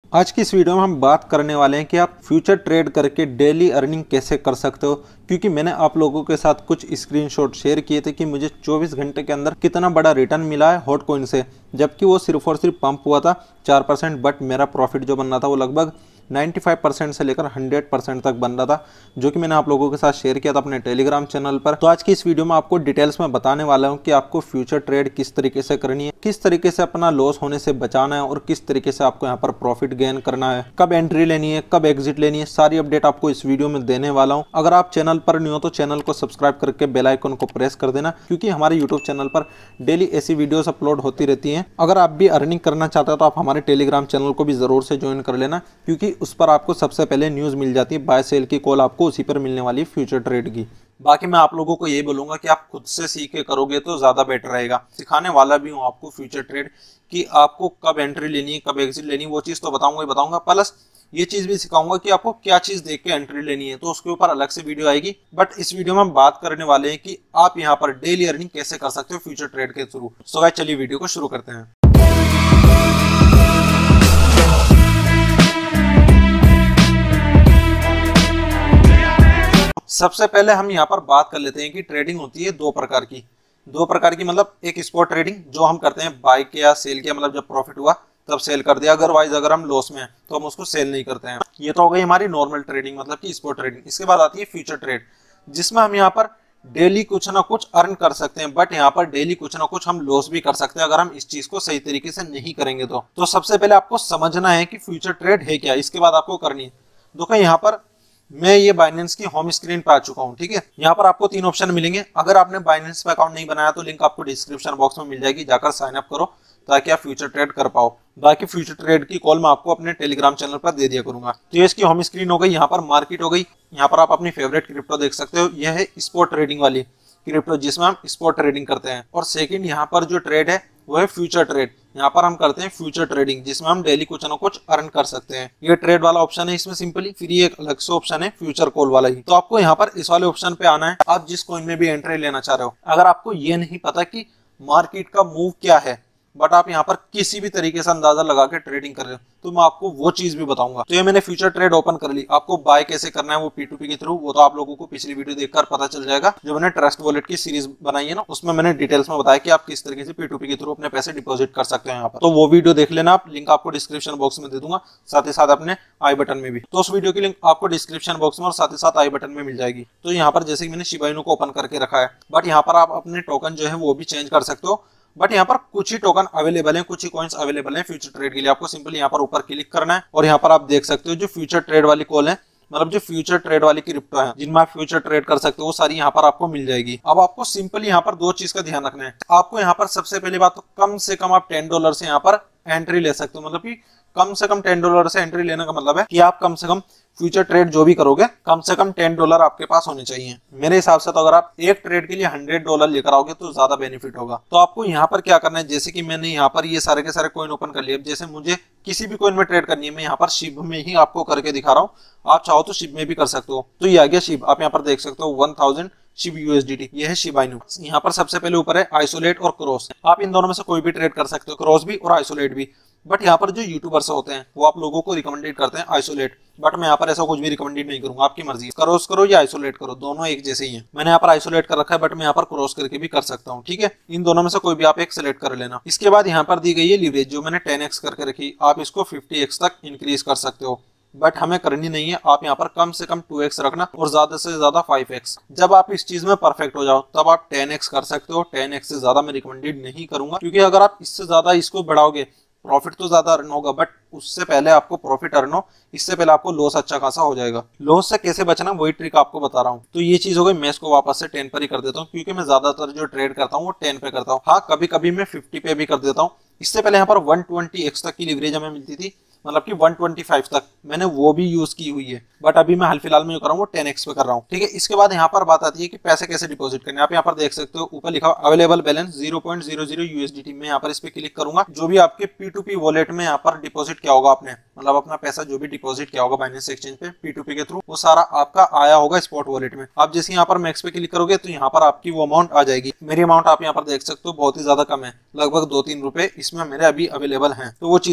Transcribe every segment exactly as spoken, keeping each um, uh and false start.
आज की इस वीडियो में हम बात करने वाले हैं कि आप फ्यूचर ट्रेड करके डेली अर्निंग कैसे कर सकते हो। क्योंकि मैंने आप लोगों के साथ कुछ स्क्रीनशॉट शेयर किए थे कि मुझे चौबीस घंटे के अंदर कितना बड़ा रिटर्न मिला है हॉट कॉइन से, जबकि वो सिर्फ और सिर्फ पंप हुआ था चार परसेंट, बट मेरा प्रॉफिट जो बन रहा था वो लगभग पचानवे परसेंट से लेकर सौ परसेंट तक बन रहा था, जो कि मैंने आप लोगों के साथ शेयर किया था अपने टेलीग्राम चैनल पर। तो आज की इस वीडियो में आपको डिटेल्स में बताने वाला हूं कि आपको फ्यूचर ट्रेड किस तरीके से करनी है, किस तरीके से अपना लॉस होने से बचाना है और किस तरीके से आपको यहाँ पर प्रॉफिट गेन करना है, कब एंट्री लेनी है, कब एग्जिट लेनी है, सारी अपडेट आपको इस वीडियो में देने वाला हूँ। अगर आप चैनल पर न्यू हो तो चैनल को सब्सक्राइब करके बेल आइकन को प्रेस कर देना, क्योंकि हमारे यूट्यूब चैनल पर डेली ऐसी वीडियोस अपलोड होती रहती हैं। अगर आप भी अर्निंग करना चाहते हो तो आप हमारे टेलीग्राम चैनल को भी जरूर से ज्वाइन कर लेना, क्योंकि उस पर आपको सबसे पहले न्यूज मिल जाती है, बाय सेल की कॉल आपको उसी पर मिलने वाली है फ्यूचर ट्रेड की। बाकी मैं आप लोगों को यही बोलूंगा कि आप खुद से सीख के करोगे तो ज्यादा बेटर रहेगा। सिखाने वाला भी हूं आपको फ्यूचर ट्रेड कि आपको कब एंट्री लेनी है, कब एग्जिट लेनी है, वो चीज तो बताऊंगा ही बताऊंगा। प्लस ये चीज भी सिखाऊंगा कि आपको क्या चीज देख के एंट्री लेनी है, तो उसके ऊपर अलग से वीडियो आएगी। बट इस वीडियो में हम बात करने वाले हैं कि आप यहाँ पर डेली अर्निंग कैसे कर सकते हो फ्यूचर ट्रेड के थ्रू। सो गाइस चलिए वीडियो को शुरू करते हैं। सबसे पहले हम यहाँ पर बात कर लेते हैं कि ट्रेडिंग होती है दो प्रकार की। दो प्रकार की मतलब एक स्पॉट ट्रेडिंग जो हम करते हैं बाय किया सेल किया, मतलब जब प्रॉफिट हुआ तब सेल कर दिया, अदरवाइज अगर हम लॉस में हैं तो हम उसको सेल नहीं करते हैं। ये तो हो गई हमारी नॉर्मल ट्रेडिंग, मतलब कि स्पॉट ट्रेडिंग। इसके बाद आती है फ्यूचर ट्रेड, जिसमें हम यहाँ पर डेली कुछ ना कुछ अर्न कर सकते हैं, बट यहाँ पर डेली कुछ ना कुछ हम लॉस भी कर सकते हैं अगर हम इस चीज को सही तरीके से नहीं करेंगे तो। तो सबसे पहले आपको समझना है कि फ्यूचर ट्रेड है क्या, इसके बाद आपको करनी है। देखो यहाँ पर मैं ये बाइनेंस की होम स्क्रीन पे आ चुका हूँ, ठीक है। यहाँ पर आपको तीन ऑप्शन मिलेंगे। अगर आपने बाइनेंस पे अकाउंट नहीं बनाया तो लिंक आपको डिस्क्रिप्शन बॉक्स में मिल जाएगी, जाकर साइन अप करो ताकि आप फ्यूचर ट्रेड कर पाओ। बाकी फ्यूचर ट्रेड की कॉल मैं आपको अपने टेलीग्राम चैनल पर दे दिया करूंगा। तो ये इसकी होम स्क्रीन हो गई, यहाँ पर मार्केट हो गई, यहाँ पर आप अपनी फेवरेट क्रिप्टो देख सकते हो। यह है स्पॉट ट्रेडिंग वाली क्रिप्टो जिसमें हम स्पॉट ट्रेडिंग करते हैं। और सेकंड यहाँ पर जो ट्रेड है वो है फ्यूचर ट्रेड। यहाँ पर हम करते हैं फ्यूचर ट्रेडिंग जिसमें हम डेली कुछ ना कुछ अर्न कर सकते हैं। ये ट्रेड वाला ऑप्शन है इसमें सिंपली, फिर ये एक अलग से ऑप्शन है फ्यूचर कॉल वाला ही। तो आपको यहाँ पर इस वाले ऑप्शन पे आना है, आप जिस कॉइन में भी एंट्री लेना चाह रहे हो। अगर आपको ये नहीं पता कि मार्केट का मूव क्या है, बट आप यहाँ पर किसी भी तरीके से अंदाजा लगा के ट्रेडिंग कर रहे हो, तो मैं आपको वो चीज भी बताऊंगा। तो ये मैंने फ्यूचर ट्रेड ओपन कर ली। आपको बाय कैसे करना है वो पी टू पी के थ्रू, वो तो आप लोगों को पिछली वीडियो देखकर पता चल जाएगा। जो मैंने ट्रस्ट वॉलेट की सीरीज बनाई है ना, उसमें मैंने डिटेल्स में बताया कि आप किस तरीके से पी टू पी के थ्रू अपने पैसे डिपॉजिट कर सकते हैं यहाँ पर। तो वो वीडियो देख लेना आप, लिंक आपको डिस्क्रिप्शन बॉक्स में दे दूंगा, साथ ही साथ अपने आई बटन में भी। तो उस वीडियो की लिंक आपको डिस्क्रिप्शन बॉक्स में और साथ ही साथ आई बटन में मिल जाएगी। तो यहाँ पर जैसे मैंने शिबा इनू को ओपन करके रखा है, बट यहाँ पर आप अपने टोकन जो है वो भी चेंज कर सकते हो। बट यहाँ पर कुछ ही टोकन अवेलेबल हैं, कुछ ही कॉइन्स अवेलेबल हैं फ्यूचर ट्रेड के लिए। आपको सिंपली यहाँ पर ऊपर क्लिक करना है और यहाँ पर आप देख सकते हो जो फ्यूचर ट्रेड वाली कॉल है, मतलब जो फ्यूचर ट्रेड वाली क्रिप्टो है जिनमें आप फ्यूचर ट्रेड कर सकते हो, वो सारी यहाँ पर आपको मिल जाएगी। अब आपको सिंपली यहाँ पर दो चीज का ध्यान रखना है। आपको यहाँ पर सबसे पहली बात तो कम से कम आप टेन डॉलर से यहाँ पर एंट्री ले सकते हो। मतलब कि कम से कम टेन डॉलर से एंट्री लेने का मतलब है कि आप कम से कम फ्यूचर ट्रेड जो भी करोगे कम से कम टेन डॉलर आपके पास होने चाहिए। मेरे हिसाब से तो अगर आप एक ट्रेड के लिए हंड्रेड डॉलर लेकर आओगे तो ज्यादा बेनिफिट होगा। तो आपको यहाँ पर क्या करना है, जैसे कि मैंने यहाँ पर ये सारे के सारे कॉइन ओपन कर लिए। अब जैसे मुझे किसी भी कॉइन में ट्रेड करनी है, मैं यहाँ पर शिब में ही आपको करके दिखा रहा हूँ, आप चाहो तो शिब में भी कर सकते हो। तो ये आ गया शिब, आप यहाँ पर देख सकते हो वन थाउजेंड शिब यूएसडीटी, ये है शिबा इनू। यहाँ पर सबसे पहले ऊपर है आइसोलेट और क्रॉस। आप इन दोनों में से कोई भी ट्रेड कर सकते हो, क्रॉस भी और आइसोलेट भी। बट यहाँ पर जो यूट्यूबर्स होते हैं वो आप लोगों को रिकमेंडेड करते हैं आइसोलेट, बट मैं यहाँ पर ऐसा कुछ भी रिकमेंडेड नहीं करूंगा, आपकी मर्जी। क्रॉस करो या आइसोलेट करो, दोनों एक जैसे ही हैं। मैंने यहाँ पर आइसोलेट कर रखा है, बट मैं यहाँ पर क्रॉस करके भी कर सकता हूँ, ठीक है। इन दोनों में से कोई भी आप एक सिलेक्ट कर लेना। इसके बाद यहाँ पर दी गई है लीवरेज, जो मैंने टेन एक्स करके रखी, आप इसको फिफ्टी एक्स तक इंक्रीज कर सकते हो, बट हमें करनी नहीं है। आप यहाँ पर कम से कम टू एक्स रखना और ज्यादा से ज्यादा फाइव एक्स। जब आप इस चीज में परफेक्ट हो जाओ तब आप टेन एक्स कर सकते हो। टेन एक्स से ज्यादा मैं रिकमेंडेड नहीं करूंगा, क्योंकि अगर आप इससे ज्यादा इसको बढ़ाओगे प्रॉफिट तो ज्यादा अर्न होगा, बट उससे पहले आपको प्रॉफिट अर्न हो, इससे पहले आपको लॉस अच्छा खासा हो जाएगा। लॉस से कैसे बचना वही ट्रिक आपको बता रहा हूँ। तो ये चीज हो गई, मैं इसको वापस से टेन पर ही कर देता हूँ, क्योंकि मैं ज्यादातर जो ट्रेड करता हूँ वो टेन पे करता हूँ। हाँ, कभी कभी मैं फिफ्टी पे भी कर देता हूँ। इससे पहले यहाँ पर वन ट्वेंटी एक्स तक की लिवरेज हमें मिलती थी, मतलब कि वन ट्वेंटी फाइव तक मैंने वो भी यूज की हुई है, बट अभी मैं हाल फिलहाल में जो कर रहा हूँ वो टेन एक्स पे कर रहा हूँ, ठीक है। इसके बाद यहाँ पर बात आती है कि पैसे कैसे डिपॉजिट करने। आप यहाँ पर देख सकते हो ऊपर लिखा available balance zero point zero zero USDT. मैं यहाँ पर इस पे क्लिक करूंगा। जो भी आपके पी टू पी वॉलेट में यहाँ पर डिपॉजिट किया होगा आपने, मतलब अपना पैसा जो भी डिपॉजिट किया होगा बाइनेंस एक्सचेंज पे पी टू पी के थ्रू, वो सारा आपका आया होगा स्पॉट वॉलेट में। आप जैसे यहाँ पर मैक्स पे क्लिक करोगे तो यहाँ पर आपकी वो अमाउंट आ जाएगी। मेरी अमाउंट आप यहाँ पर देख सकते हो बहुत ही ज्यादा कम है, लगभग दो तीन रुपए इसमें मेरे अभी अवेलेबल हैं। तो वो चीजें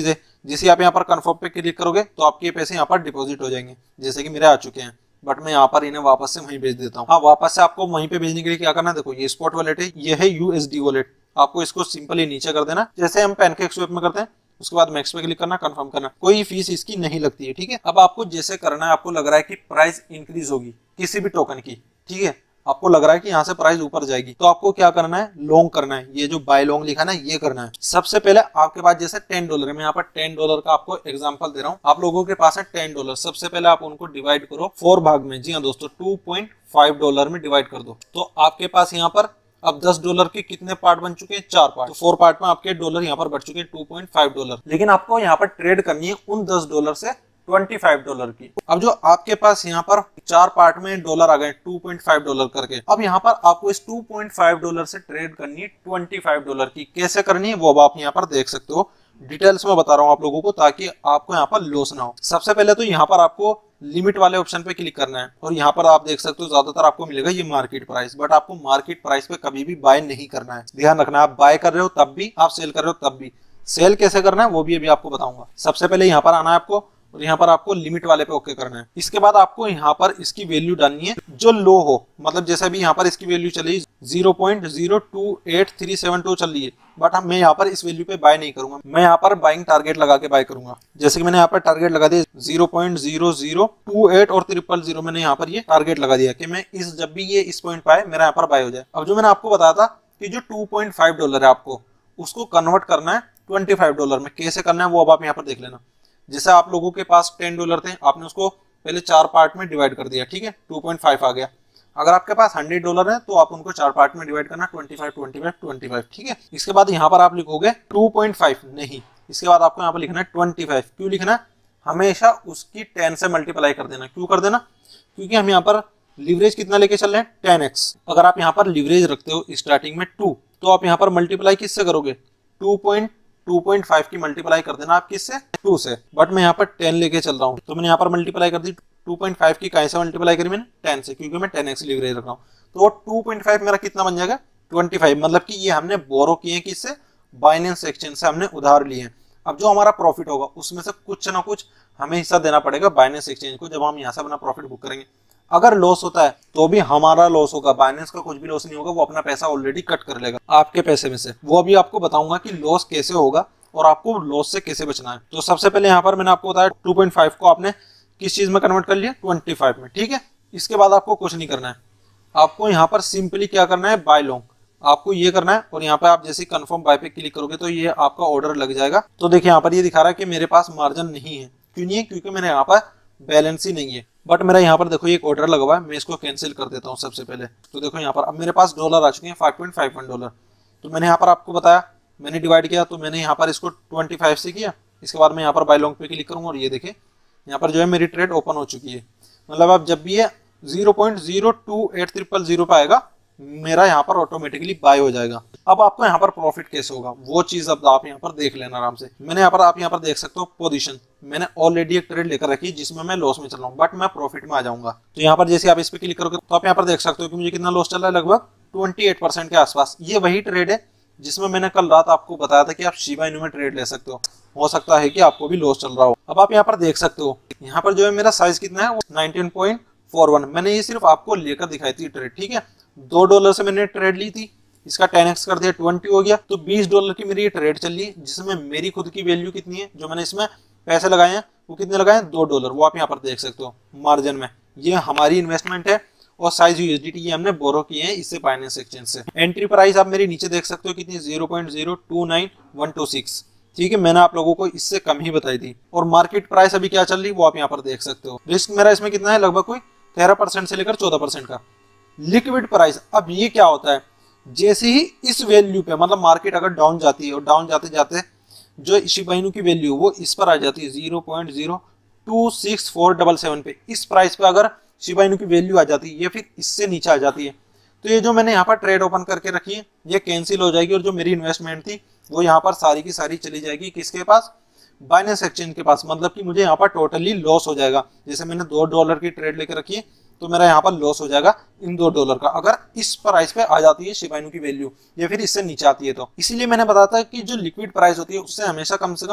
जैसे आप यहाँ पर कन्फर्म पे क्लिक करोगे तो आपके पैसे यहाँ पर डिपॉजिट हो जाएंगे, जैसे कि मेरे आ चुके हैं। बट मैं यहाँ पर इन्हें वापस से वहीं भेज देता हूँ। हाँ, वापस से आपको वहीं पे भेजने के लिए क्या करना है, देखो ये स्पॉट वॉलेट है, ये है यूएसडी वॉलेट। आपको इसको सिंपली नीचे कर देना, जैसे हम पैनकेक स्वैप में करते हैं। उसके बाद मैक्स पे क्लिक करना, कंफर्म करना। कोई फीस इसकी नहीं लगती है, ठीक है। अब आपको जैसे करना है, आपको लग रहा है कि प्राइस इंक्रीज होगी किसी भी टोकन की, ठीक है, आपको लग रहा है कि यहाँ से प्राइस ऊपर जाएगी, तो आपको क्या करना है, लॉन्ग करना है। ये जो बाय लॉन्ग लिखा है ना, ये करना है। सबसे पहले आपके पास जैसे टेन डॉलर है, मैं यहाँ पर टेन डॉलर का आपको एग्जांपल दे रहा हूँ। आप लोगों के पास है टेन डॉलर, सबसे पहले आप उनको डिवाइड करो फोर भाग में। जी हाँ दोस्तों, टू पॉइंट फाइव डॉलर में डिवाइड कर दो, तो आपके पास यहाँ पर अब दस डॉलर के कितने पार्ट बन चुके हैं, चार पार्ट। तो फोर पार्ट में आपके डॉलर यहाँ पर बढ़ चुके हैं टू पॉइंट फाइव डॉलर। लेकिन आपको यहाँ पर ट्रेड करनी है उन दस डॉलर से पच्चीस डॉलर की। अब जो आपके पास यहाँ पर चार पार्ट में डॉलर आ गए टू पॉइंट फाइव डॉलर करके, अब यहाँ पर आपको इस टू पॉइंट फाइव डॉलर से ट्रेड करनी है पच्चीस डॉलर की। कैसे करनी है वो अब आप यहाँ पर देख सकते हो, डिटेल्स में बता रहा हूँ आप लोगों को, ताकि आपको यहाँ पर लॉस ना हो। सबसे पहले तो यहाँ पर आपको लिमिट वाले ऑप्शन पे क्लिक करना है, और यहाँ पर आप देख सकते हो ज्यादातर आपको मिलेगा ये मार्केट प्राइस। बट आपको मार्केट प्राइस पे कभी भी बाय नहीं करना है, ध्यान रखना। आप बाय कर रहे हो तब भी, आप सेल कर रहे हो तब भी। सेल कैसे करना है वो भी अभी आपको बताऊंगा। सबसे पहले यहाँ पर आना है आपको, और यहाँ पर आपको लिमिट वाले पे ओके करना है। इसके बाद आपको यहाँ पर इसकी वैल्यू डालनी है जो लो हो, मतलब जैसे भी यहाँ पर इसकी वैल्यू चली zero point zero two eight three seven two चल रही है, बट हम मैं यहाँ पर इस वैल्यू पे बाय नहीं करूंगा। मैं यहाँ पर बाइंग टारगेट लगा के बाय करूंगा। जैसे कि मैंने यहाँ पर टारगेट लगा दिया zero point zero zero two eight और ट्रिपल जीरो, मैंने यहाँ पर ये टारगेट लगा दिया कि मैं इस जब भी ये इस पॉइंट पाए मेरा यहाँ पर बाय हो जाए। अब जो मैंने आपको बताया था कि जो टू पॉइंट फाइव डॉलर है आपको उसको कन्वर्ट करना है ट्वेंटी फाइव डॉलर में। कैसे करना है वो अब आप यहाँ पर देख लेना। जैसे आप लोगों के पास टेन डॉलर थे, आपने उसको पहले चार पार्ट में डिवाइड कर दिया, ठीक है, टू पॉइंट फाइव आ गया। अगर आपके पास हंड्रेड डॉलर है तो आप उनको चार पार्ट में डिवाइड करना, twenty five twenty five twenty five, ठीक है। इसके बाद यहाँ पर आप लिखोगे टू पॉइंट फाइव नहीं, इसके बाद आपको यहाँ पर लिखना है ट्वेंटी फाइव। क्यों लिखना है, हमेशा उसकी टेन से मल्टीप्लाई कर देना। क्यों कर देना, क्योंकि हम यहाँ पर लीवरेज कितना लेके चल रहे हैं, टेन एक्स। अगर आप यहाँ पर लीवरेज रखते हो स्टार्टिंग में टू, तो आप यहाँ पर मल्टीप्लाई किससे करोगे, two point two point five की मल्टीप्लाई कर देना आप किससे, टू से। बट मैं यहाँ पर टेन लेके चल रहा हूँ, तो मैंने यहाँ पर मल्टीप्लाई कर दी टू पॉइंट फाइव की, कैसे मल्टीप्लाई करी मैंने, टेन से, क्योंकि मैं टेन एक्स लीवरेज रख रहा हूँ। तो टू पॉइंट फाइव मेरा कितना बन जाएगा, ट्वेंटी फाइव। मतलब कि ये हमने बोरो किए हैं किससे, बाइनेंस एक्सचेंज से हमने उधार लिए हैं। अब जो हमारा प्रॉफिट होगा उसमें से कुछ ना कुछ हमें हिस्सा देना पड़ेगा बाइनेंस एक्सचेंज को, जब हम यहाँ से अपना प्रॉफिट बुक करेंगे। अगर लॉस होता है तो भी हमारा लॉस होगा, बाइनेंस का कुछ भी लॉस नहीं होगा, वो अपना पैसा ऑलरेडी कट कर लेगा आपके पैसे में से। वो अभी आपको बताऊंगा कि लॉस कैसे होगा और आपको लॉस से कैसे बचना है। तो सबसे पहले यहाँ पर मैंने आपको बताया टू पॉइंट फाइव को आपने किस चीज में कन्वर्ट कर लिया, ट्वेंटी फाइव में, ठीक है। इसके बाद आपको कुछ नहीं करना है, आपको यहाँ पर सिंपली क्या करना है, बाय लॉन्ग आपको ये करना है। और यहाँ पे आप जैसे कंफर्म बाय पे क्लिक करोगे तो ये आपका ऑर्डर लग जाएगा। तो देखिए यहाँ पर ये दिखा रहा है कि मेरे पास मार्जिन नहीं है। क्यों नहीं है, क्योंकि मैंने यहाँ पर बैलेंस ही नहीं है। बट मेरा यहाँ पर देखो एक ऑर्डर लगा हुआ है, मैं इसको कैंसिल कर देता हूँ सबसे पहले। तो देखो यहाँ पर अब मेरे पास डॉलर आ चुके हैं five point five one dollar. तो मैंने यहाँ पर आपको बताया, मैंने डिवाइड किया, तो मैंने यहाँ पर इसको ट्वेंटी फाइव से किया। इसके बाद मैं यहाँ पर बाय लॉन्ग पे क्लिक करूंगा और ये देखे यहाँ पर जो है मेरी ट्रेड ओपन हो चुकी है। मतलब अब जब भी ये zero point zero two eight triple zero पे आएगा मेरा यहाँ पर ऑटोमेटिकली बाय हो जाएगा। अब आपको यहाँ पर प्रॉफिट कैसे होगा वो चीज अब आप यहाँ पर देख लेना आराम से। मैंने यहाँ पर आप यहाँ पर देख सकते हो पोजीशन, मैंने ऑलरेडी एक ट्रेड लेकर रखी है जिसमें मैं लॉस में चल रहा हूँ, बट मैं प्रॉफिट में आ जाऊंगा। तो यहाँ पर जैसे आप इस पे क्लिक करोगे तो आप यहाँ पर देख सकते हो कि मुझे कितना लॉस चल रहा है, लगभग ट्वेंटी एट परसेंट के आसपास। ये वही ट्रेड है जिसमें मैंने कल रात आपको बताया था कि आप शिबा इनू में ट्रेड ले सकते हो। हो सकता है कि आपको भी लॉस चल रहा हो। अब आप यहाँ पर देख सकते हो यहाँ पर जो है मेरा साइज कितना है, वो नाइनटीन पॉइंट फोर वन। मैंने ये सिर्फ आपको लेकर दिखाई थी ट्रेड, ठीक है। दो डॉलर से मैंने ट्रेड ली थी, इसका टेन एक्स कर दिया, ट्वेंटी हो गया। तो बीस डॉलर की मेरी ये ट्रेड चल रही है, जिसमें मेरी खुद की वैल्यू कितनी है, जो मैंने इसमें पैसे लगाए हैं वो कितने लगाए हैं, दो डॉलर। वो आप यहाँ पर देख सकते हो मार्जिन में। ये हमारी इन्वेस्टमेंट है और साइज यूएसडीटी ये हमने बोरो किए हैं इससे बाइनेंस एक्सचेंज से। एंट्री प्राइस आप मेरी नीचे देख सकते हो कितनी, zero point zero two nine one two six, ठीक है। मैंने आप लोगों को इससे कम ही बताई थी। और मार्केट प्राइस अभी क्या चल रही है वो आप यहाँ पर देख सकते हो। रिस्क मेरा इसमें कितना है, लगभग कोई तेरह परसेंट से लेकर चौदह परसेंट का। लिक्विड प्राइस, अब ये क्या होता है, जैसे ही इस वैल्यू पे मतलब मार्केट अगर डाउन जाती है और डाउन जाते जाते जो शिबा इनू की वैल्यू वो इस पर आ जाती है zero point zero two six four double seven पे, इस प्राइस पे अगर शिबा इनू की वैल्यू आ जाती है, ये फिर इससे नीचे आ जाती है, तो ये जो मैंने यहाँ पर ट्रेड ओपन करके रखी है ये कैंसिल हो जाएगी। और जो मेरी इन्वेस्टमेंट थी वो यहाँ पर सारी की सारी चली जाएगी किसके पास, बाइनेंस एक्सचेंज के पास। मतलब कि मुझे यहाँ पर टोटली लॉस हो जाएगा। जैसे मैंने दो डॉलर की ट्रेड लेकर रखी है तो मेरा यहाँ पर लॉस हो जाएगा इन दो डॉलर का, अगर इस प्राइस पे आ जाती है शिबा इनू की वैल्यू या फिर इससे नीचे आती है तो। इसीलिए मैंने बताया था कि जो लिक्विड प्राइस होती है उससे हमेशा कम से कम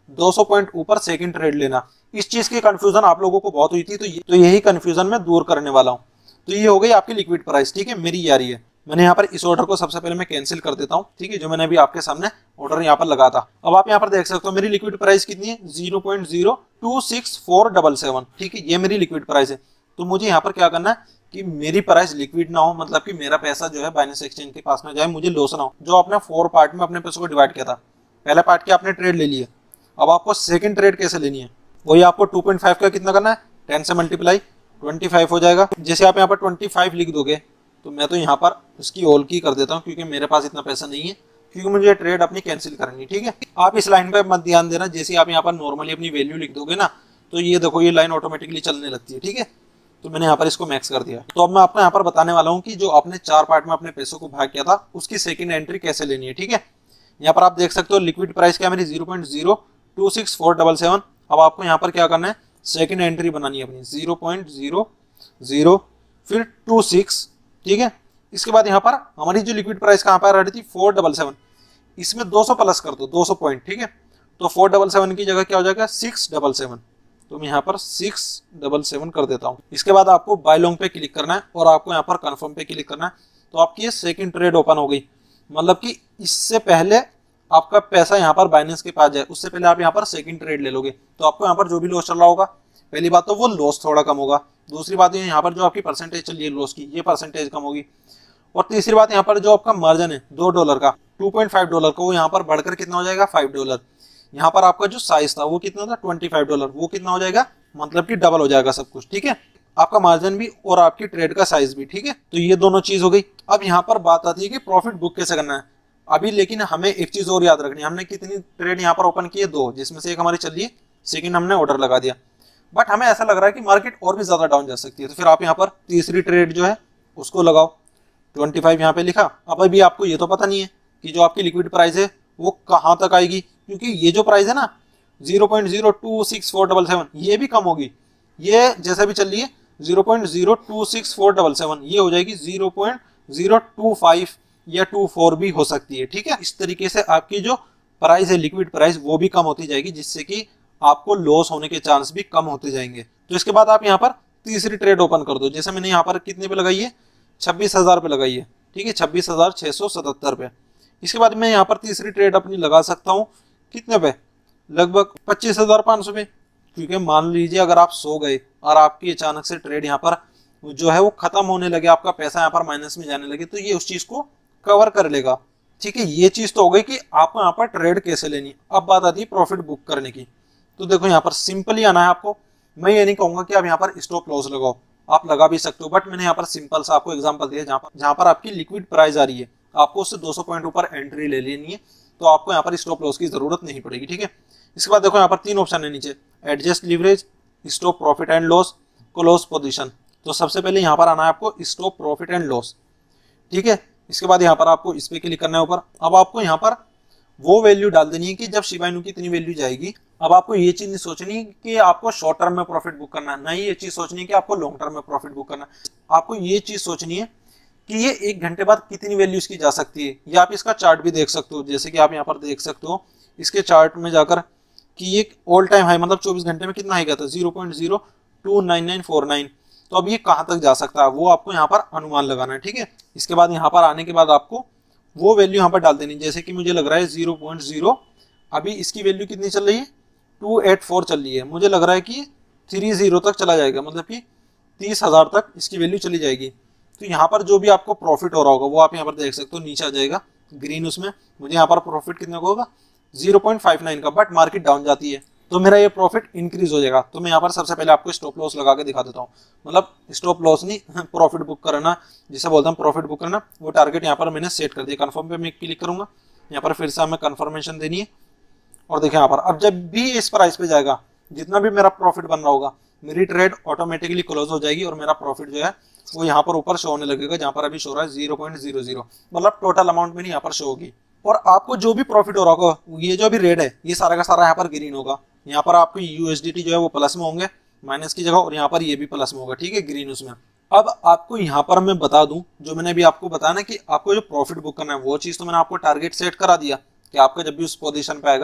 दो सौ पॉइंट ऊपर सेकंड ट्रेड लेना। इस चीज की कंफ्यूजन आप लोगों को बहुत हुई थी, तो ये, तो यही कंफ्यूजन मैं दूर करने वाला हूँ। तो ये हो गई आपकी लिक्विड प्राइस, ठीक है, मेरी ये आ रही है। मैंने यहाँ पर इस ऑर्डर को सबसे पहले मैं कैंसिल कर देता हूँ, ठीक है, जो मैंने अभी आपके सामने ऑर्डर यहाँ पर लगा था। अब आप यहाँ पर देख सकते हो मेरी लिक्विड प्राइस कितनी है, zero point zero two six four double seven, ठीक है, ये मेरी लिक्विड प्राइस है। तो मुझे यहाँ पर क्या करना है कि मेरी प्राइस लिक्विड ना हो, मतलब कि मेरा पैसा जो है बाइनेंस एक्सचेंज के पास में जाए, मुझे लॉस ना हो। जो आपने फोर पार्ट में अपने पैसों को डिवाइड किया था, पहले पार्ट के आपने ट्रेड ले लिए, अब आपको सेकंड ट्रेड कैसे लेनी है, वही आपको टू पॉइंट फाइव का कितना करना है, टेन से मल्टीप्लाई ट्वेंटी फाइव हो जाएगा। जैसे आप यहाँ पर ट्वेंटी फाइव लिख दोगे तो मैं तो यहाँ पर उसकी होल की कर देता हूँ, क्योंकि मेरे पास इतना पैसा नहीं है, क्योंकि मुझे ट्रेड अपनी कैंसिल करनी है, ठीक है। आप इस लाइन पे मत ध्यान देना, जैसे आप यहाँ पर नॉर्मली अपनी वैल्यू लिख दोगे ना, तो ये देखो ये लाइन ऑटोमेटिकली चलने लगती है, ठीक है। तो मैंने यहाँ पर इसको मैक्स कर दिया। तो अब मैं आपको यहाँ पर बताने वाला हूँ कि जो आपने चार पार्ट में अपने पैसों को भाग किया था, उसकी सेकंड एंट्री कैसे लेनी है, ठीक है। यहाँ पर आप देख सकते हो लिक्विड प्राइस क्या मेरी zero point zero two six four double seven. अब आपको यहाँ पर क्या करना है, सेकंड एंट्री बनानी है अपनी जीरो पॉइंट जीरो जीरो फिर टू सिक्स, ठीक है। इसके बाद यहाँ पर हमारी जो लिक्विड प्राइस कहाँ पर आ रही थी, फोर डबल सेवन, इसमें दो सौ प्लस कर दो, दो सौ पॉइंट, ठीक है। तो फोर डबल सेवन की जगह क्या हो जाएगा, सिक्स डबल सेवन। तो मैं यहाँ पर सिक्स डबल सेवन कर देता हूँ। इसके बाद आपको बाय लॉन्ग पे क्लिक करना है और आपको यहाँ पर कंफर्म पे क्लिक करना है। तो आपकी ये सेकंड ट्रेड ओपन हो गई, मतलब कि इससे पहले आपका पैसा यहाँ पर बाइनेंस के पास जाए, उससे पहले आप यहाँ पर सेकंड ट्रेड ले लोगे। तो आपको यहाँ पर जो भी लॉस चल रहा होगा, पहली बात तो वो लॉस थोड़ा कम होगा, दूसरी बात ये यहाँ पर जो आपकी परसेंटेज चल रही है लॉस की, ये परसेंटेज कम होगी, और तीसरी बात यहाँ पर जो आपका मार्जिन है दो डॉलर का, टू पॉइंट फाइव डॉलर का, वो यहाँ पर बढ़कर कितना हो जाएगा, फाइव डॉलर। यहाँ पर आपका जो साइज था वो कितना था, ट्वेंटी फाइव डॉलर, वो कितना हो जाएगा, मतलब कि डबल हो जाएगा सब कुछ, ठीक है। आपका मार्जिन भी और आपकी ट्रेड का साइज भी, ठीक है। तो ये दोनों चीज हो गई। अब यहाँ पर बात आती है कि प्रॉफिट बुक कैसे करना है अभी, लेकिन हमें एक चीज और याद रखनी है। हमने कितनी ट्रेड यहाँ पर ओपन की है, दो, जिसमें से एक हमारी चल रही है, सेकंड हमने ऑर्डर लगा दिया, बट हमें ऐसा लग रहा है कि मार्केट और भी ज्यादा डाउन जा सकती है। तो फिर आप यहाँ पर तीसरी ट्रेड जो है उसको लगाओ, ट्वेंटी फाइव यहाँ पे लिखा। अब अभी आपको ये तो पता नहीं है कि जो आपकी लिक्विड प्राइस है वो कहाँ तक आएगी, क्योंकि ये जो प्राइस है ना zero point zero two six four double seven, ये भी कम होगी। ये जैसे भी चल रही है zero point zero two six four double seven, ये हो जाएगी zero point zero two five या टू फोर भी हो सकती है, ठीक है। इस तरीके से आपकी जो प्राइस है लिक्विड प्राइस वो भी कम होती जाएगी, जिससे कि आपको लॉस होने के चांस भी कम होते जाएंगे। तो इसके बाद आप यहाँ पर तीसरी ट्रेड ओपन कर दो। जैसे मैंने यहाँ पर कितने पे लगाई है, छब्बीस हजार पे लगाई है, ठीक है, छब्बीस हजार छह सौ सतहत्तर पे। इसके बाद मैं यहाँ पर तीसरी ट्रेड अपनी लगा सकता हूँ कितने पे, लगभग पच्चीस हजार पाँच सौ पे, क्योंकि मान लीजिए अगर आप सो गए और आपकी अचानक से ट्रेड यहाँ पर जो है वो खत्म होने लगे, आपका पैसा यहाँ पर माइनस में जाने लगे, तो ये उस चीज को कवर कर लेगा, ठीक है। ये चीज तो हो गई कि आपको यहाँ पर ट्रेड कैसे लेनी। अब बात आती है प्रॉफिट बुक करने की। तो देखो यहाँ पर सिंपली आना है आपको। मैं ये नहीं कहूंगा कि आप यहाँ पर स्टॉप लॉस लगाओ, आप लगा भी सकते हो, बट मैंने यहाँ पर सिंपल सा आपको एग्जांपल दिया, जहाँ पर जहाँ पर आपकी लिक्विड प्राइस आ रही है, आपको उससे दो सौ पॉइंट ऊपर एंट्री ले लेनी है, तो आपको यहाँ पर स्टॉप लॉस की जरूरत नहीं पड़ेगी, ठीक है। इसके बाद देखो यहाँ पर तीन ऑप्शन है नीचे, adjust leverage, stop profit and loss, close position. तो सबसे पहले यहाँ पर आना है आपको स्टॉप प्रॉफिट एंड लॉस, ठीक है। इसके बाद यहाँ पर आपको इस पे क्लिक करना है ऊपर। अब आपको यहाँ पर वो वैल्यू डाल देनी है कि जब शिबा इनू की इतनी वैल्यू जाएगी। अब आपको ये चीज नहीं सोचनी कि आपको शॉर्ट टर्म में प्रॉफिट बुक करना है, नहीं ये चीज सोचनी है कि आपको लॉन्ग टर्म में प्रॉफिट बुक करना है। आपको ये चीज सोचनी है कि ये एक घंटे बाद कितनी वैल्यू इसकी जा सकती है। या आप इसका चार्ट भी देख सकते हो, जैसे कि आप यहाँ पर देख सकते हो इसके चार्ट में जाकर कि ये ऑल टाइम हाई, मतलब चौबीस घंटे में कितना हाई गया था, zero point zero two nine nine four nine. तो अब ये कहाँ तक जा सकता है वो आपको यहाँ पर अनुमान लगाना है, ठीक है। इसके बाद यहाँ पर आने के बाद आपको वो वैल्यू यहाँ पर डाल देनी, जैसे कि मुझे लग रहा है जीरो पॉइंट जीरो, अभी इसकी वैल्यू कितनी चल रही है, टू एट फोर चल रही है। मुझे लग रहा है कि थ्री जीरो तक चला जाएगा, मतलब कि तीस हजार तक इसकी वैल्यू चली जाएगी। तो यहाँ पर जो भी आपको प्रॉफिट हो रहा होगा वो आप यहाँ पर देख सकते हो, नीचे आ जाएगा ग्रीन, उसमें मुझे यहाँ पर प्रॉफिट कितना का होगा, जीरो पॉइंट फाइव नाइन का, बट मार्केट डाउन जाती है तो मेरा ये प्रॉफिट इंक्रीज हो जाएगा। तो मैं यहाँ पर सबसे पहले आपको स्टॉप लॉस लगा के दिखा देता हूँ, मतलब स्टॉप लॉस नहीं, प्रॉफिट बुक करना जिसे बोलते हैं प्रॉफिट बुक करना, वो टारगेट यहाँ पर मैंने सेट कर दिया। कंफर्म पे मैं क्लिक करूंगा, यहाँ पर फिर से हमें कंफर्मेशन देनी है, और देखिए यहाँ पर अब जब भी इस प्राइस पे जाएगा, जितना भी मेरा प्रॉफिट बन रहा होगा, मेरी ट्रेड ऑटोमेटिकली क्लोज हो जाएगी और मेरा प्रॉफिट जो है वो यहाँ पर ऊपर शो होने लगेगा, जहाँ पर अभी शो रहा है जीरो पॉइंट जीरो जीरो, मतलब टोटल अमाउंट में यहाँ पर शो होगी। और आपको जो भी प्रॉफिट हो रहा होगा, ये जो भी रेट है ये सारा का सारा यहाँ पर ग्रीन होगा। यहाँ पर आपको यूएसडीटी जो है वो प्लस में होंगे माइनस की जगह, और यहाँ पर ये भी प्लस में होगा, ठीक है, ग्रीन उसमें। अब आपको यहाँ पर मैं बता दूं, जो मैंने अभी आपको बताया ना कि आपको जो प्रॉफिट बुक करना है, वो चीज तो मैंने आपको टारगेट सेट करा दिया कि आपका जब भी उस पोजीशन पे आएगा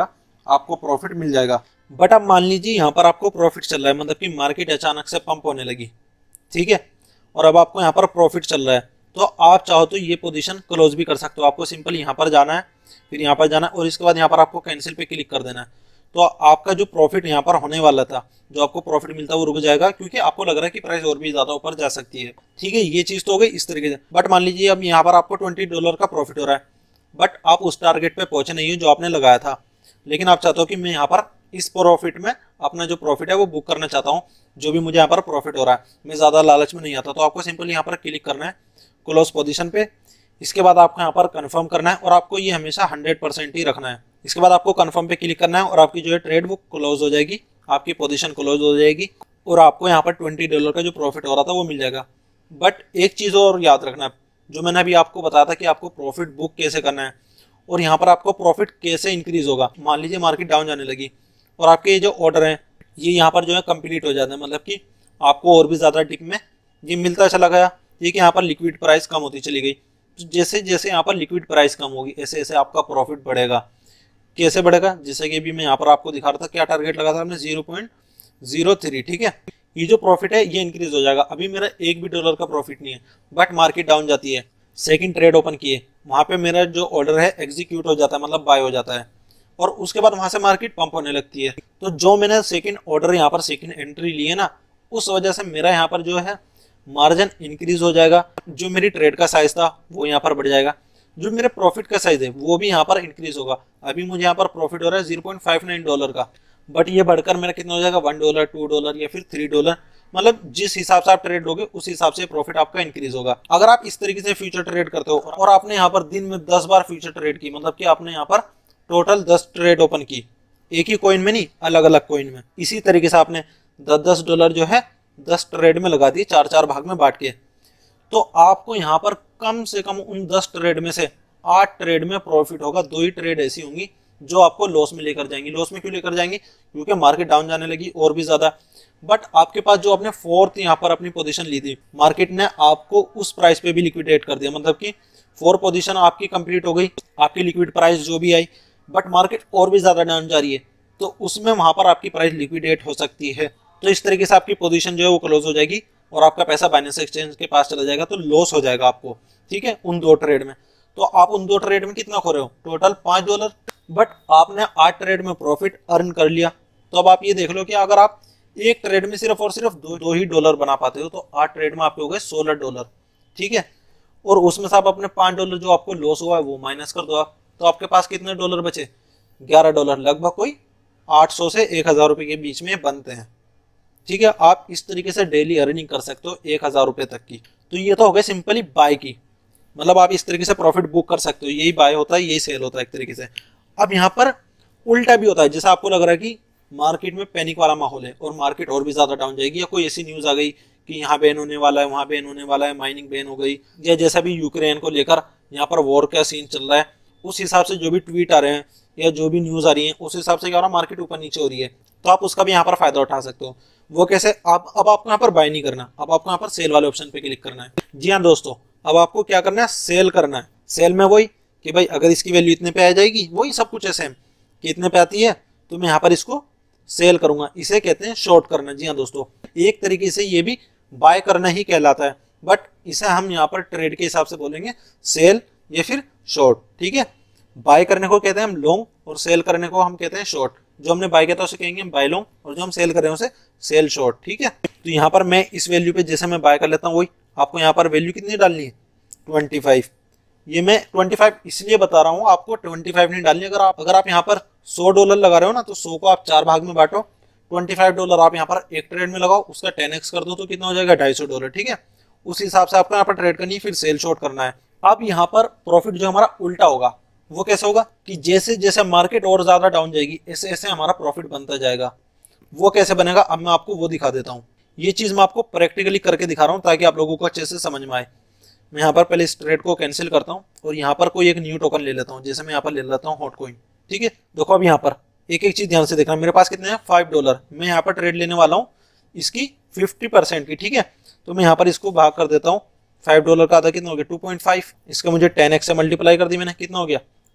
आपको प्रॉफिट मिल जाएगा। बट अब मान लीजिए यहाँ पर आपको प्रॉफिट चल रहा है, मतलब कि मार्केट अचानक से पंप होने लगी, ठीक है, और अब आपको यहाँ पर प्रॉफिट चल रहा है, तो आप चाहो तो ये पोजीशन क्लोज भी कर सकते हो। आपको सिंपल यहाँ पर जाना है, फिर यहाँ पर जाना है और इसके बाद यहाँ पर आपको कैंसिल पे क्लिक कर देना है। तो आपका जो प्रॉफिट यहाँ पर होने वाला था, जो आपको प्रॉफिट मिलता है वो रुक जाएगा, क्योंकि आपको लग रहा है कि प्राइस और भी ज्यादा ऊपर जा सकती है, ठीक है। ये चीज तो हो गई इस तरीके से। बट मान लीजिए अब यहाँ पर आपको ट्वेंटी डॉलर का प्रॉफिट हो रहा है, बट आप उस टारगेट पे पहुंचे नहीं हो जो आपने लगाया था, लेकिन आप चाहते हो कि मैं यहाँ पर इस प्रॉफिट में अपना जो प्रॉफिट है वो बुक करना चाहता हूँ, जो भी मुझे यहाँ पर प्रॉफिट हो रहा है, मैं ज्यादा लालच में नहीं आता। तो आपको सिंपल यहाँ पर क्लिक करना है क्लोज पोजीशन पे। इसके बाद आपको यहाँ पर कंफर्म करना है और आपको ये हमेशा हंड्रेड परसेंट ही रखना है। इसके बाद आपको कंफर्म पे क्लिक करना है और आपकी जो है ट्रेड वो क्लोज हो जाएगी, आपकी पोजीशन क्लोज हो जाएगी और आपको यहाँ पर ट्वेंटी डॉलर का जो प्रॉफिट हो रहा था वो मिल जाएगा। बट एक चीज और याद रखना है, जो मैंने अभी आपको बताया था कि आपको प्रॉफिट बुक कैसे करना है और यहाँ पर आपको प्रॉफिट कैसे इंक्रीज होगा। मान लीजिए मार्केट डाउन जाने लगी और आपके ये जो ऑर्डर हैं ये यहाँ पर जो है कंप्लीट हो जाते हैं, मतलब कि आपको और भी ज्यादा डिप में ये मिलता चला गया, ये कि यहाँ पर लिक्विड प्राइस कम होती चली गई। तो जैसे जैसे यहाँ पर लिक्विड प्राइस कम होगी ऐसे ऐसे आपका प्रॉफिट बढ़ेगा। कैसे बढ़ेगा, जैसे कि अभी मैं यहाँ पर आपको दिखा रहा था, क्या टारगेट लगा था हमने जीरो पॉइंट जीरो थ्री, ठीक है। ये जो प्रॉफिट है ये इंक्रीज हो जाएगा। अभी मेरा एक भी डॉलर का प्रॉफिट नहीं है, बट मार्केट डाउन जाती है, सेकंड ट्रेड ओपन किए, वहां पे मेरा जो ऑर्डर है एग्जीक्यूट हो जाता है, मतलब बाय हो जाता है, और उसके बाद वहां से मार्केट पंप होने लगती है। तो जो मैंने सेकंड ऑर्डर यहाँ पर सेकंड एंट्री लिए ना, उस वजह से मेरा यहाँ पर जो है मार्जिन इंक्रीज हो जाएगा, जो मेरी ट्रेड का साइज था वो यहाँ पर बढ़ जाएगा, जो मेरे प्रॉफिट का साइज है वो भी यहाँ पर इंक्रीज होगा। अभी मुझे यहाँ पर प्रॉफिट हो रहा है zero point five nine dollar का, बट ये बढ़कर मेरा कितना हो जाएगा वन डॉलर, टू डॉलर या फिर थ्री डॉलर, मतलब जिस हिसाब से आप ट्रेड लोगे उस हिसाब से प्रॉफिट आपका इंक्रीज होगा। अगर आप इस तरीके से फ्यूचर ट्रेड करते हो और आपने यहाँ पर दिन में दस बार फ्यूचर ट्रेड की, मतलब कि आपने यहाँ पर टोटल दस ट्रेड ओपन की, एक ही कॉइन में नहीं अलग अलग कॉइन में, इसी तरीके से आपने दस दस डॉलर जो है दस ट्रेड में लगा दिए, चार चार भाग में बांट के, तो आपको यहाँ पर कम से कम उन दस ट्रेड में से आठ ट्रेड में प्रॉफिट होगा। दो ही ट्रेड ऐसी होंगी जो आपको लॉस में लेकर जाएंगी। लॉस में क्यों लेकर जाएंगी, क्योंकि मार्केट डाउन जाने लगी और भी ज्यादा। बट आपके पास जो आपने फोर्थ यहाँ पर अपनी पोजीशन ली थी, मार्केट ने आपको उस प्राइस पे भी लिक्विडेट कर दिया, मतलब कि फोर पोजीशन आपकी कंप्लीट हो गई, आपकी लिक्विड प्राइस जो भी आई, बट मार्केट और भी ज्यादा डाउन जा रही है, तो उसमें वहां पर आपकी प्राइस लिक्विडेट हो सकती है। तो इस तरीके से आपकी पोजीशन जो है वो क्लोज हो जाएगी और आपका पैसा बाइनेंस एक्सचेंज के पास चला जाएगा, तो लॉस हो जाएगा आपको, ठीक है, उन दो ट्रेड में। तो आप उन दो ट्रेड में कितना खो रहे हो, टोटल पांच डॉलर, बट आपने आठ ट्रेड में प्रॉफिट अर्न कर लिया। तो अब आप ये देख लो कि अगर आप एक ट्रेड में सिर्फ और सिर्फ दो, दो ही डॉलर बना पाते हो, तो आठ ट्रेड में आपके हो गए सोलह डॉलर, ठीक है, और उसमें से आप अपने पांच डॉलर जो आपको लॉस हुआ है वो माइनस कर दो आप, तो आपके पास कितने डॉलर बचे, ग्यारह डॉलर, लगभग कोई आठ सौ से एक हजार रुपए के बीच में बनते हैं, ठीक है। आप इस तरीके से डेली अर्निंग कर सकते हो एक हजार रुपए तक की। तो ये तो हो गए सिंपली बाय की, मतलब आप इस तरीके से प्रॉफिट बुक कर सकते हो, यही बाय होता है, यही सेल होता है एक तरीके से। अब यहाँ पर उल्टा भी होता है, जैसे आपको लग रहा है कि मार्केट में पैनिक वाला माहौल है और मार्केट और भी ज्यादा डाउन जाएगी, या कोई ऐसी न्यूज आ गई कि यहाँ बैन होने वाला है, वहां बैन होने वाला है, माइनिंग बैन हो गई, या जैसा भी यूक्रेन को लेकर यहाँ पर वॉर का सीन चल रहा है, उस हिसाब से जो भी ट्वीट आ रहे हैं या जो भी न्यूज आ रही है उस हिसाब से क्या हो रहा है, मार्केट ऊपर नीचे हो रही है, तो आप उसका भी यहाँ पर फायदा उठा सकते हो। वो कैसे, आप अब आपको यहाँ पर बाय नहीं करना, अब आपको यहाँ पर सेल वाले ऑप्शन पे क्लिक करना है। जी हाँ दोस्तों, अब आपको क्या करना है, सेल करना है। सेल में वही कि भाई अगर इसकी वैल्यू इतने पे आ जाएगी, वही सब कुछ है सेम कि इतने पे आती है, तो मैं यहाँ पर इसको सेल करूंगा, इसे कहते हैं शॉर्ट करना। जी हाँ दोस्तों, एक तरीके से ये भी बाय करना ही कहलाता है, बट इसे हम यहाँ पर ट्रेड के हिसाब से बोलेंगे सेल या फिर शॉर्ट, ठीक है। बाय करने को कहते हैं हम लॉन्ग और सेल करने को हम कहते हैं शॉर्ट। जो हमने बाय किया था उसे कहेंगे हम बाय लॉन्ग और जो हम सेल कर रहे हैं उसे सेल शॉर्ट, ठीक है। तो यहाँ पर मैं इस वैल्यू पे जैसे मैं बाय कर लेता हूँ, वही आपको यहाँ पर वैल्यू कितनी डालनी है, ट्वेंटी फाइव। ये मैं ट्वेंटी फाइव इसलिए बता रहा हूँ, आपको ट्वेंटी फाइव नहीं डालनी। अगर आप अगर आप यहाँ पर सौ डॉलर लगा रहे हो ना, तो सौ को आप चार भाग में बांटो, ट्वेंटी फाइव डॉलर आप यहाँ पर एक ट्रेड में लगाओ, उसका टेन एक्स कर दो तो कितना हो जाएगा, ढाई सौ डॉलर, ठीक है। उस हिसाब से आपको यहाँ पर ट्रेड करनी है, फिर सेल शॉर्ट करना है। अब यहाँ पर प्रॉफिट जो हमारा उल्टा होगा, वो कैसे होगा कि जैसे जैसे मार्केट और ज्यादा डाउन जाएगी ऐसे ऐसे हमारा प्रॉफिट बनता जाएगा। वो कैसे बनेगा, अब मैं आपको वो दिखा देता हूँ। ये चीज मैं आपको प्रैक्टिकली करके दिखा रहा हूँ ताकि आप लोगों को अच्छे से समझ में आए। मैं यहाँ पर पहले इस ट्रेड को कैंसिल करता हूँ और यहाँ पर कोई एक न्यू टोकन ले लेता हूँ, जैसे मैं यहाँ पर ले लेता हूँ हॉट कॉइन, ठीक है। देखो अब यहाँ पर एक एक चीज ध्यान से देखना, मेरे पास कितने हैं, फाइव डॉलर। मैं यहाँ पर ट्रेड लेने वाला हूँ इसकी फिफ्टी परसेंट की, ठीक है। तो मैं यहाँ पर इसको भाग कर देता हूँ, फाइव डॉलर का आधा कितना हो गया, टू पॉइंट फाइव। इसका मुझे टेन एक्स से मल्टीप्लाई कर दी मैंने, कितना हो गया,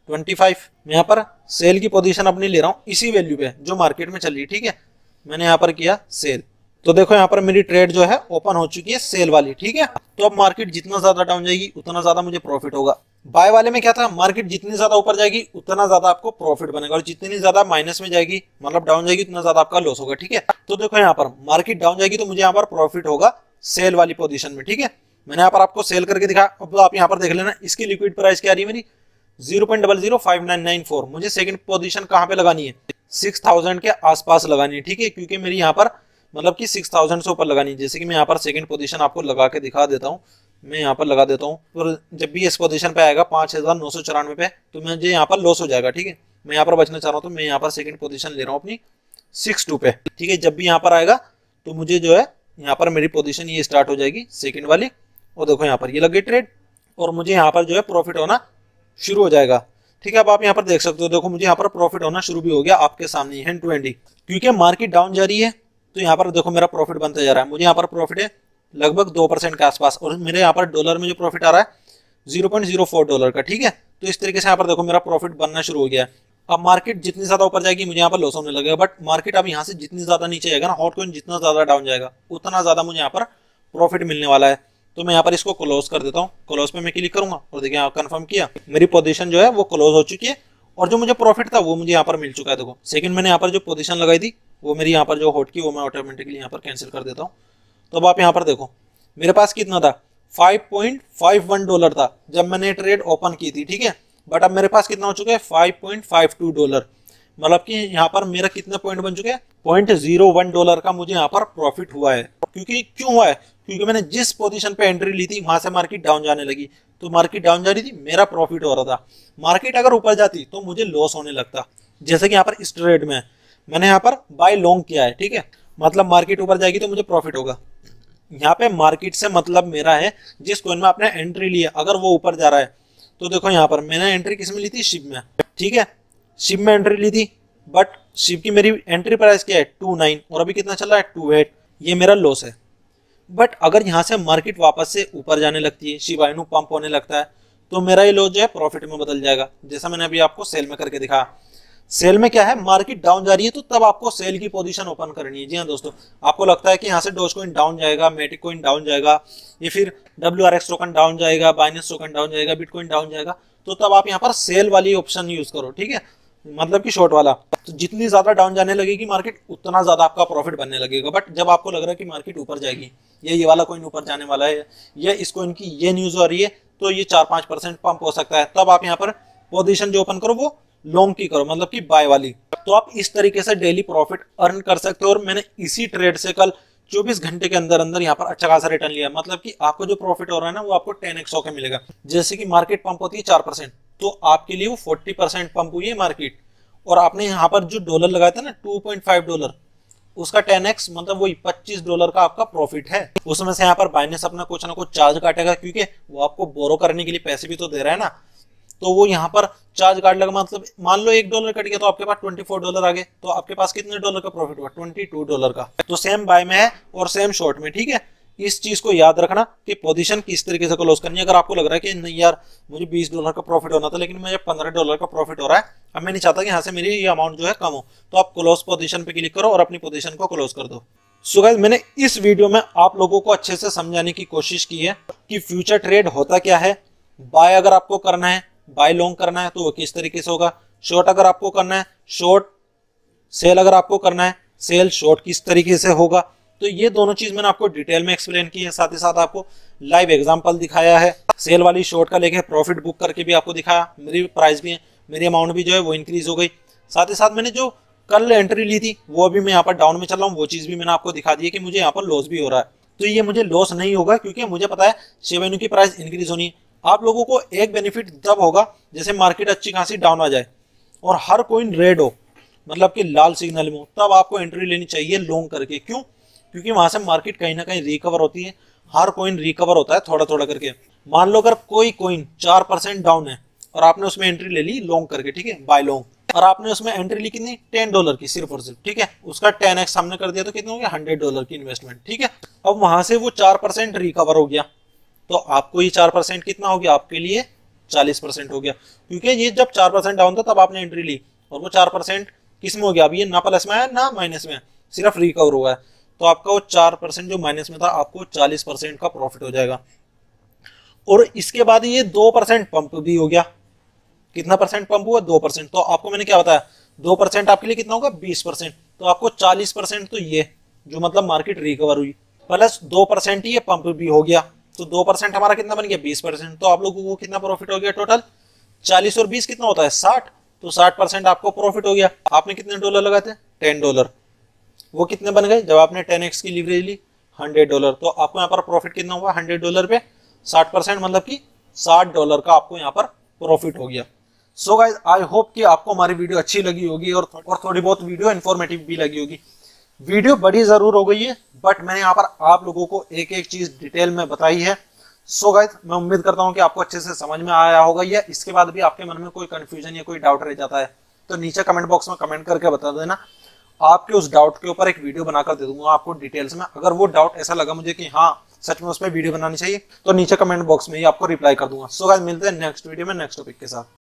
ट्वेंटी फाइव। मैं यहाँ पर सेल की पोजीशन अपनी ले रहा हूँ इसी वैल्यू पे जो मार्केट में चल रही है, ठीक है। मैंने यहाँ पर किया सेल, तो देखो यहाँ पर मेरी ट्रेड जो है ओपन हो चुकी है सेल वाली, ठीक है। तो अब मार्केट जितना ज्यादा डाउन जाएगी उतना ज्यादा मुझे प्रॉफिट होगा। बाय वाले में क्या था, मार्केट जितनी ज्यादा ऊपर जाएगी उतना ज्यादा आपको प्रॉफिट बनेगा, और जितनी ज्यादा माइनस में जाएगी मतलब डाउन जाएगी उतना ज्यादा आपका लॉस होगा, ठीक है। तो देखो यहाँ पर मार्केट डाउन जाएगी तो मुझे यहाँ पर प्रॉफिट होगा सेल वाली पोजीशन में, ठीक है। मैंने यहाँ पर आपको सेल करके दिखाया। अब आप यहाँ पर देख लेना इसकी लिक्विड प्राइस क्या आ रही है मेरी, zero point double zero five nine nine four. मुझे सेकंड पोजीशन कहाँ पे लगानी है, सिक्स थाउजेंड के आसपास लगानी है, ठीक है। क्योंकि मेरी यहाँ पर मतलब कि सिक्स थाउजेंड से ऊपर लगानी है। जैसे कि मैं यहाँ पर सेकंड पोजीशन आपको लगा के दिखा देता हूँ, मैं यहाँ पर लगा देता हूँ। तो जब भी इस पोजीशन पे आएगा पाँच हजार नौ सौ चौरानवे पे, तो मुझे यहाँ पर लॉस हो जाएगा, ठीक है। मैं यहाँ पर बचना चाह रहा हूँ, तो मैं यहाँ पर सेकंड पोजीशन ले रहा हूँ अपनी सिक्स टू पे, ठीक है। जब भी यहाँ पर आएगा तो मुझे जो है यहाँ पर मेरी पोजीशन ये स्टार्ट हो जाएगी सेकंड वाली, और देखो यहाँ पर ये लग गई ट्रेड, और मुझे यहाँ पर जो है प्रॉफिट होना शुरू हो जाएगा, ठीक है। अब आप यहाँ पर देख सकते हो, देखो मुझे यहाँ पर प्रॉफिट होना शुरू भी हो गया आपके सामने हैंड टू हैंड ही, क्योंकि मार्केट डाउन जा रही है। तो यहाँ पर देखो मेरा प्रॉफिट बनता जा रहा है। मुझे यहाँ पर प्रॉफिट है लगभग दो परसेंट के आसपास, और मेरे यहाँ पर डॉलर में जो प्रॉफिट आ रहा है zero point zero four dollar का, ठीक है। तो इस तरीके से यहाँ पर देखो मेरा प्रॉफिट बनना शुरू हो गया है। अब मार्केट जितनी ज्यादा ऊपर जाएगी मुझे यहाँ पर लॉस होने लगेगा, बट मार्केट अब यहाँ से जितनी ज्यादा नीचे जाएगा ना, हॉटकॉइन जितना ज्यादा डाउन जाएगा उतना ज्यादा मुझे यहाँ पर प्रॉफिट मिलने वाला है। तो मैं यहाँ पर इसको क्लोज कर देता हूँ। क्लोज पे मैं क्लिक करूंगा और देखिए यहाँ कंफर्म किया, मेरी पोजीशन जो है वो क्लोज हो चुकी है, और जो मुझे प्रॉफिट था वो मुझे यहाँ पर मिल चुका है। देखो सेकंड मैंने यहाँ पर जो पोजीशन लगाई थी वो मेरी यहाँ पर जो हॉट की वो मैं ऑटोमेटिकली यहाँ पर कैंसिल कर देता हूँ। तो अब आप यहाँ पर देखो मेरे पास कितना था, five point five one dollar था जब मैंने ट्रेड ओपन की थी, ठीक है। बट अब मेरे पास कितना हो चुका है, five point five two dollar, मतलब कि यहाँ पर मेरा कितने पॉइंट बन चुके हैं, पॉइंट जीरो वन डॉलर का मुझे यहाँ पर प्रॉफिट हुआ है। क्योंकि क्यों हुआ है, क्योंकि मैंने जिस पोजीशन पे एंट्री ली थी वहां से मार्केट डाउन जाने लगी, तो मार्केट डाउन जा रही थी, मेरा प्रॉफिट हो रहा था। मार्केट अगर ऊपर जाती तो मुझे लॉस होने लगता। जैसे कि यहाँ पर इस ट्रेड में मैंने यहाँ पर बाय लॉन्ग किया है, ठीक है। मतलब मार्केट ऊपर जाएगी तो मुझे प्रॉफिट होगा। यहाँ पे मार्केट से मतलब मेरा है जिस कॉइन में आपने एंट्री ली है, अगर वो ऊपर जा रहा है तो देखो यहाँ पर मैंने एंट्री किस में ली थी, शिप में, ठीक है। शिप में एंट्री ली थी, बट शिप की मेरी एंट्री प्राइस क्या है, टू नाइन, और अभी कितना चल रहा है, टू एट। ये मेरा लॉस है। बट अगर यहाँ से मार्केट वापस से ऊपर जाने लगती है, शिबा इनू पंप होने लगता है, तो मेरा ये लॉस जो है प्रॉफिट में बदल जाएगा। जैसा मैंने अभी आपको सेल में करके दिखाया। सेल में क्या है, मार्केट डाउन जा रही है तो तब आपको सेल की पोजीशन ओपन करनी है। जी हाँ दोस्तों, आपको लगता है कि यहाँ से डोज कॉइन डाउन जाएगा, मैटिक कॉइन डाउन जाएगा, या फिर W R X token down जाएगा, बाइनेंस टोकन डाउन जाएगा, बिटकॉइन डाउन जाएगा, तो तब आप यहाँ पर सेल वाली ऑप्शन यूज करो, ठीक है। मतलब कि शॉर्ट वाला। तो जितनी ज्यादा डाउन जाने लगेगी मार्केट उतना ज्यादा आपका प्रॉफिट बनने लगेगा। बट जब आपको लग रहा है कि मार्केट ऊपर जाएगी, ये ये वाला कॉइन ऊपर जाने वाला है, या इस कॉइन की ये न्यूज आ रही है, तो ये चार पांच परसेंट पंप हो सकता है, तब आप यहाँ पर पोजीशन जो ओपन करो वो लॉन्ग की करो, मतलब कि बाय वाली। तो आप इस तरीके से डेली प्रॉफिट अर्न कर सकते हो। और मैंने इसी ट्रेड से कल चौबीस घंटे के अंदर अंदर यहाँ पर अच्छा खासा रिटर्न लिया। मतलब कि आपको जो प्रॉफिट हो रहा है ना वो आपको टेन एक्स होकर मिलेगा। जैसे कि मार्केट पंप होती है चार परसेंट, तो आपके लिए वो फोर्टी परसेंट पंप हुई है मार्केट, और आपने यहाँ पर जो डॉलर लगाया था ना टू पॉइंट फाइव डॉलर, उसका टेन एक्स मतलब वही पच्चीस डॉलर का आपका प्रॉफिट है। उसमें से यहाँ पर बाइनेंस अपना कुछ ना कुछ चार्ज काटेगा, क्योंकि वो आपको बोरो करने के लिए पैसे भी तो दे रहा है ना, तो वो यहाँ पर चार्ज काट लगा। मतलब मान लो एक डॉलर कट गया तो आपके पास ट्वेंटी फोर डॉलर आ गए, तो आपके पास कितने डॉलर का प्रॉफिट हुआ, ट्वेंटी टू डॉलर का। तो सेम बाय में है और सेम शॉर्ट में, ठीक है। इस चीज को याद रखना कि पोजीशन किस तरीके से क्लोज करनी है। अगर आपको लग रहा है कि नहीं यार मुझे बीस डॉलर का प्रॉफिट होना था, लेकिन मुझे पंद्रह डॉलर का प्रॉफिट हो रहा है, अब मैं नहीं चाहता कि यहाँ से मेरी ये अमाउंट जो है कम हो, तो आप क्लोज पोजीशन पे क्लिक करो और अपनी पोजीशन को क्लोज कर दो। सो गाइस, मैंने इस वीडियो में आप लोगों को अच्छे से समझाने की कोशिश की है कि फ्यूचर ट्रेड होता क्या है, बाय अगर आपको करना है, बाय लॉन्ग करना है तो वो किस तरीके से होगा, शॉर्ट अगर आपको करना है शॉर्ट, सेल अगर आपको करना है सेल शॉर्ट किस तरीके से होगा। तो ये दोनों चीज मैंने आपको डिटेल में एक्सप्लेन की है, साथ ही साथ आपको लाइव एग्जांपल दिखाया है, सेल वाली शॉर्ट का लेके प्रॉफिट बुक करके भी आपको दिखाया। मेरी प्राइस भी है, मेरी अमाउंट भी जो है वो इंक्रीज हो गई। साथ ही साथ मैंने जो कल एंट्री ली थी वो अभी मैं यहाँ पर डाउन में चल रहा हूँ, वो चीज भी मैंने आपको दिखा दी है कि मुझे यहाँ पर लॉस भी हो रहा है। तो ये मुझे लॉस नहीं होगा, क्योंकि मुझे पता है शिबा इनू की प्राइस इंक्रीज होनी है। आप लोगों को एक बेनिफिट तब होगा जैसे मार्केट अच्छी खासी डाउन आ जाए और हर कोइन रेड हो, मतलब कि लाल सिग्नल में हो, तब आपको एंट्री लेनी चाहिए लॉन्ग करके। क्यों? क्योंकि वहां से मार्केट कहीं ना कहीं रिकवर होती है। हर कोइन रिकवर होता है थोड़ा थोड़ा करके। मान लो अगर कोई कोइन चार परसेंट डाउन है और आपने उसमें एंट्री ले ली लॉन्ग करके, ठीक है, बाय लॉन्ग, और आपने उसमें एंट्री ली कितनी, टेन डॉलर की सिर्फ और सिर्फ, ठीक है, उसका टेन एक्स हमने कर दिया तो कितना हो गया, हंड्रेड डॉलर की इन्वेस्टमेंट, ठीक है। अब वहां से वो चार परसेंट रिकवर हो गया, तो आपको ये चार परसेंट कितना हो गया, आपके लिए चालीस परसेंट हो गया, क्योंकि ये जब चार परसेंट डाउन था तब आपने एंट्री ली और वो चार परसेंट किस में हो गया, अभी ये ना प्लस में है ना माइनस में है, सिर्फ रिकवर हुआ है, तो आपका वो चार परसेंट जो माइनस में था आपको चालीस परसेंट का प्रॉफिट हो जाएगा। और इसके बाद ये दो परसेंट पंप भी हो गया, कितना परसेंट पंप हुआ, दो परसेंट, तो आपको मैंने क्या बताया, दो परसेंट आपके लिए कितना होगा, बीस परसेंट, तो आपको चालीस परसेंट तो ये जो मतलब मार्केट रिकवर हुई प्लस दो परसेंट ये पंप भी हो गया, तो दो परसेंट हमारा कितना बन गया, बीस परसेंट, तो आप लोगों को कितना प्रॉफिट हो गया टोटल, चालीस और बीस कितना होता है, साठ, तो साठ परसेंट आपको प्रॉफिट हो गया। आपने कितने डॉलर लगाए थे, टेन डॉलर, वो कितने बन गए जब आपने टेन एक्स की लीवरेज ली, हंड्रेड डॉलर, तो आपको यहाँ पर प्रॉफिट कितना हुआ, हंड्रेड डॉलर पे साठ परसेंट मतलब कि साठ डॉलर का आपको यहाँ पर प्रॉफिट हो गया। सो गाइस आई होप कि आपको हमारी वीडियो अच्छी लगी होगी और, और थोड़ी बहुत वीडियो इन्फॉर्मेटिव भी लगी होगी। वीडियो बड़ी जरूर हो गई है बट मैंने यहाँ पर आप लोगों को एक एक चीज डिटेल में बताई है। सो गाइस मैं उम्मीद करता हूँ कि आपको अच्छे से समझ में आया होगा, या इसके बाद भी आपके मन में कोई कंफ्यूजन या कोई डाउट रह जाता है तो नीचे कमेंट बॉक्स में कमेंट करके बता देना, आपके उस डाउट के ऊपर एक वीडियो बनाकर दे दूंगा आपको डिटेल्स में। अगर वो डाउट ऐसा लगा मुझे कि हाँ सच में उस पर वीडियो बनानी चाहिए तो नीचे कमेंट बॉक्स में ही आपको रिप्लाई कर दूंगा। सो गाइस मिलते हैं नेक्स्ट वीडियो में नेक्स्ट टॉपिक के साथ।